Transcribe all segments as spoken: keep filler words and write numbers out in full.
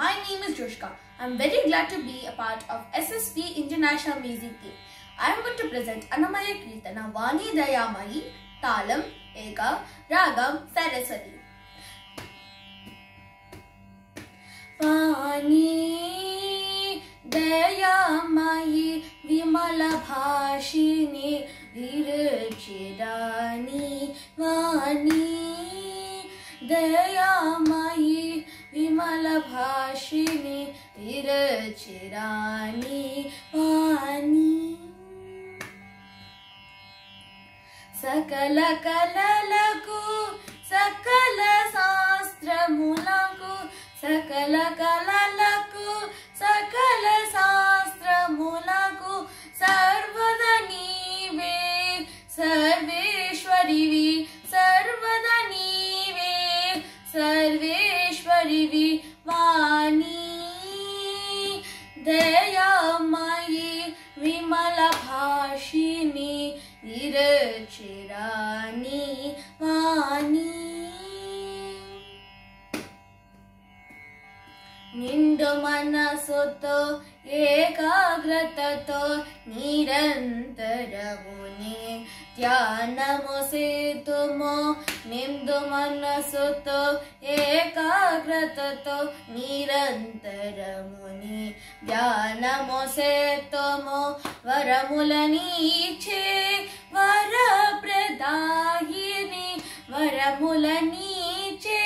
My name is Joshika. I am very glad to be a part of S S V International Music Day. I am going to present Annamaya Kirtana Vani Dayamayi, Talam, Eka, Ragam, Saraswati. Vani Dayamayi Vimala Bhashini Virachirani Vani Dayamayi Vimala Bhashini Virachirani Vani Sakala Kalalaku Sakala Sastra Mulaku Sakala Kalalaku Sakala Sastra Mulaku Sarvada Nive Sarveshwarivi Sarvada Nive Sarveshwarivi Vani Dayamayi Vimala Bhashini Virachirani Vani Nindu Manasuto Ekagratato Nirantaravuni Dhyanamositumo Nindu Manasuto Ekagratato Nirantaravuni Dhyanamositumo Varamulaniche Varapradayini Varamulaniche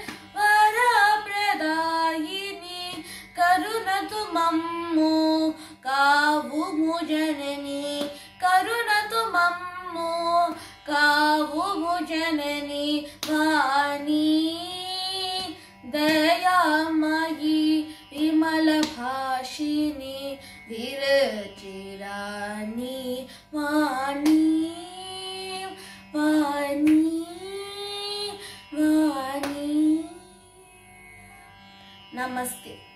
Varapradayini Karunatu mammu kavumu janani Karunatu mammu kavumu janani Vani Dayamayi Vimala Bhashini Virachirani Vani Vani Vani Namaste.